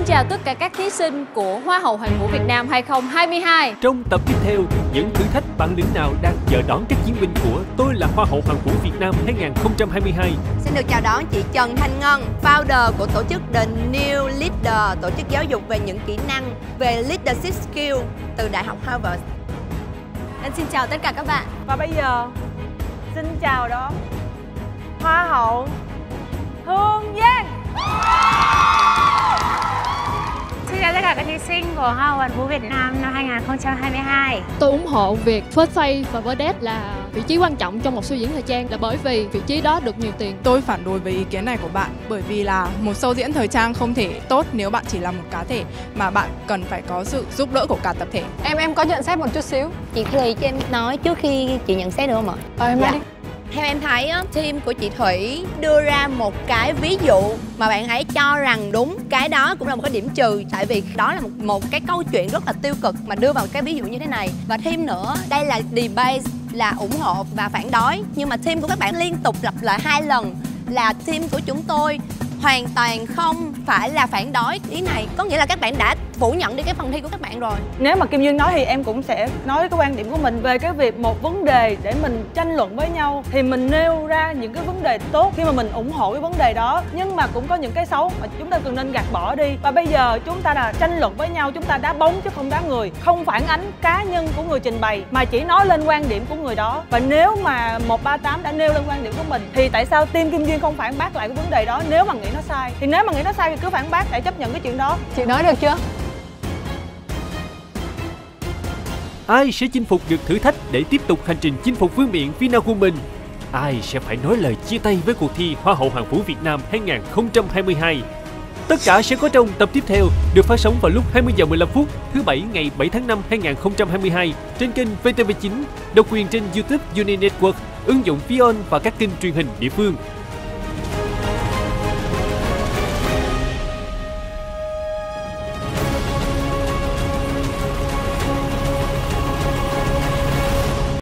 Xin chào tất cả các thí sinh của Hoa hậu Hoàn vũ Việt Nam 2022. Trong tập tiếp theo, những thử thách bản lĩnh nào đang chờ đón các chiến binh của Tôi là Hoa hậu Hoàn vũ Việt Nam 2022. Xin được chào đón chị Trần Thanh Ngân, founder của tổ chức The New Leader, tổ chức giáo dục về những kỹ năng về leadership skill từ Đại học Harvard. Em xin chào tất cả các bạn. Và bây giờ, xin chào đón Hoa hậu Hương Giang. Xin chào tất cả các thí sinh của Hoa hậu Hoàn vũ Việt Nam năm 2022. Tôi ủng hộ việc first face và vedette là vị trí quan trọng trong một show diễn thời trang là bởi vì vị trí đó được nhiều tiền. Tôi phản đối với ý kiến này của bạn bởi vì là một show diễn thời trang không thể tốt nếu bạn chỉ là một cá thể mà bạn cần phải có sự giúp đỡ của cả tập thể. Em có nhận xét một chút xíu. Chị Thùy cho em nói trước khi chị nhận xét được không ạ? Em nói đi. Theo em thấy á, team của chị Thủy đưa ra một cái ví dụ mà bạn ấy cho rằng đúng. Cái đó cũng là một cái điểm trừ. Tại vì đó là một cái câu chuyện rất là tiêu cực mà đưa vào cái ví dụ như thế này. Và thêm nữa, đây là debate, là ủng hộ và phản đối. Nhưng mà team của các bạn liên tục lặp lại 2 lần là team của chúng tôi hoàn toàn không phải là phản đối ý này. Có nghĩa là các bạn đã phủ nhận đi cái phần thi của các bạn rồi. Nếu mà Kim Duyên nói thì em cũng sẽ nói cái quan điểm của mình về cái việc một vấn đề để mình tranh luận với nhau thì mình nêu ra những cái vấn đề tốt khi mà mình ủng hộ cái vấn đề đó, nhưng mà cũng có những cái xấu mà chúng ta cần nên gạt bỏ đi. Và bây giờ chúng ta là tranh luận với nhau, chúng ta đá bóng chứ không đá người, không phản ánh cá nhân của người trình bày mà chỉ nói lên quan điểm của người đó. Và nếu mà 138 đã nêu lên quan điểm của mình thì tại sao team Kim Duyên không phản bác lại cái vấn đề đó nếu mà nghĩ nó sai? Thì nếu mà nghĩ nó sai thì cứ phản bác để chấp nhận cái chuyện đó. Chị nói được chưa? Ai sẽ chinh phục được thử thách để tiếp tục hành trình chinh phục vương miện Vina Woman? Ai sẽ phải nói lời chia tay với cuộc thi Hoa hậu Hoàn vũ Việt Nam 2022? Tất cả sẽ có trong tập tiếp theo, được phát sóng vào lúc 20h15 thứ Bảy ngày 7 tháng 5 2022 trên kênh VTV9, độc quyền trên YouTube Uni Network, ứng dụng Vion và các kênh truyền hình địa phương.